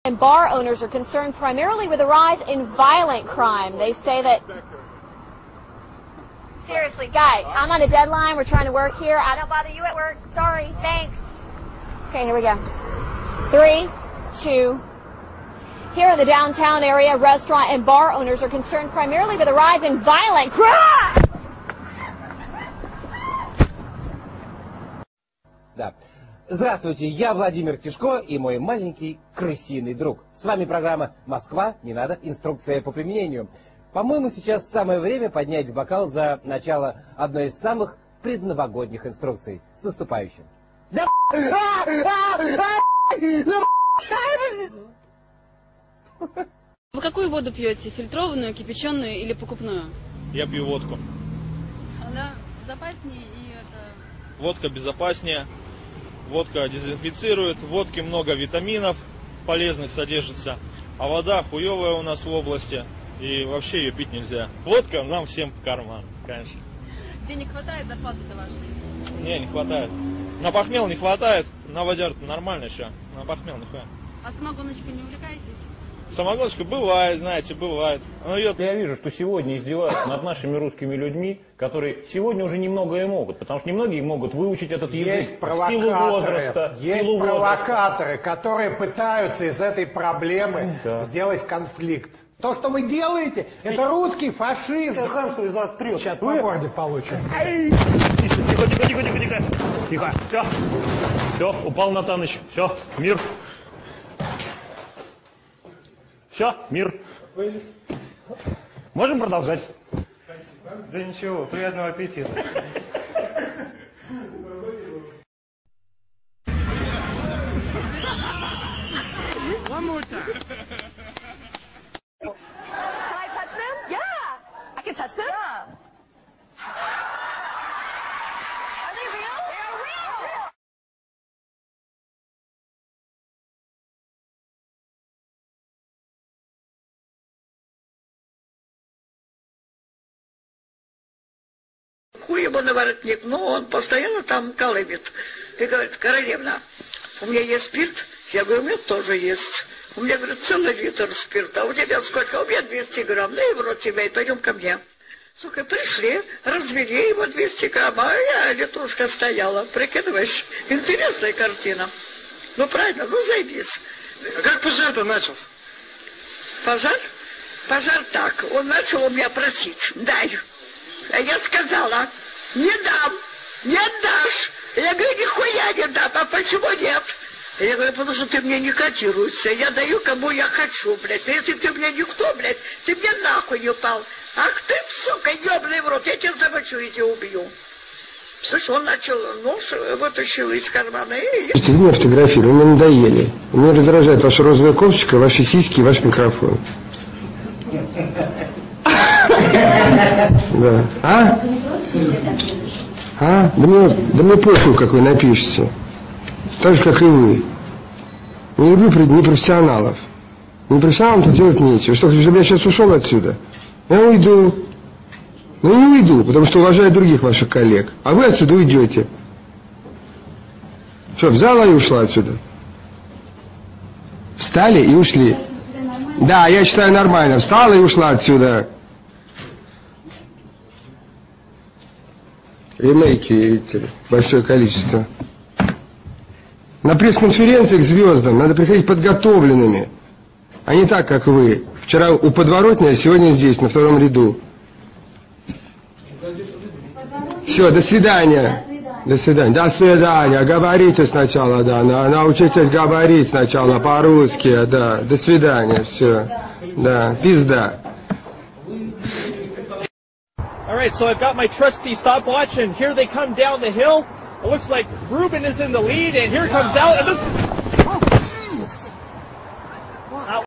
And bar owners are concerned primarily with a rise in violent crime. They say that... Seriously, guy, I'm on a deadline. We're trying to work here. I don't bother you at work. Sorry, thanks. Okay, here we go. 3, 2... Here in the downtown area, restaurant and bar owners are concerned primarily with a rise in violent crime. Да. Здравствуйте, я Владимир Тишко и мой маленький крысиный друг. С вами программа «Москва. Не надо. Инструкция по применению». По-моему, сейчас самое время поднять бокал за начало одной из самых предновогодних инструкций. С наступающим. Вы какую воду пьете? Фильтрованную, кипяченую или покупную? Я пью водку. Она безопаснее и это... Водка безопаснее. Водка дезинфицирует. В водке много витаминов полезных содержится. А вода хуевая у нас в области. И вообще ее пить нельзя. Водка нам всем в карман, конечно. Денег хватает, зарплаты-то вашей? Не хватает. На похмел не хватает. На водярку нормально еще. На похмел не хватает. А самогоночкой не увлекаетесь? Самогоночка бывает, знаете, бывает. Но ее... Я вижу, что сегодня издеваются над нашими русскими людьми, которые сегодня уже немногое могут, потому что немногие могут выучить этот язык в силу возраста. Есть провокаторы, которые пытаются из этой проблемы сделать конфликт. То, что вы делаете, это русский фашизм. Это хамство из вас прет. Сейчас по морде получим. Тихо. Все. Все, упал Натаныч. Все, мир. Все, мир. Можем продолжать? Да ничего, приятного аппетита. One more time. Can I touch them? Yeah. I can touch them? Yeah. Are they real? They're real. Хуй ему на воротник, но он постоянно там колымет. И говорит: королевна, у меня есть спирт? Я говорю: у меня тоже есть. У меня, говорит, целый литр спирта. У тебя сколько? У меня 200 грамм. Ну и в рот тебя, и пойдем ко мне. Сука, пришли, развели его 200 грамм, а я литрушка стояла. Прикидываешь? Интересная картина. Ну правильно, ну займись. А как пожар-то начался? Пожар? Пожар так. Он начал у меня просить: дай. А я сказала: не дам, не отдашь. Я говорю: нихуя не дам. А почему нет? Я говорю: потому что ты мне не котируешься. Я даю, кому я хочу, блядь. Но если ты мне никто, блядь, ты мне нахуй не упал. Ах ты, сука, ебаный в рот, я тебя замочу и тебя убью. Слышь, он начал нож, вытащил из кармана и... Вы меня фотографировали, вы мне надоели. Меня раздражает ваша розовая кофточка, ваши сиськи и ваш микрофон. Да. Да мне похуй, как вы напишете. Так же, как и вы. Не люблю непрофессионалов. Непрофессионалам тут делать нечего. Что, чтобы я сейчас ушел отсюда? Я уйду. Но не уйду, потому что уважаю других ваших коллег. А вы отсюда уйдете. Что, взяла и ушла отсюда? Встали и ушли. Да, я считаю нормально. Встала и ушла отсюда. Ремейки, видите ли, большое количество. На пресс-конференции к звездам надо приходить подготовленными, а не так, как вы. Вчера у подворотни, а сегодня здесь, на втором ряду. Все, до свидания. До свидания. До свидания. Говорите сначала, да. Научитесь говорить сначала по-русски, да. До свидания. Все. Да. Пизда. All right, so I've got my trusty stopwatch, and here they come down the hill. It looks like Ruben is in the lead, and here comes out. And this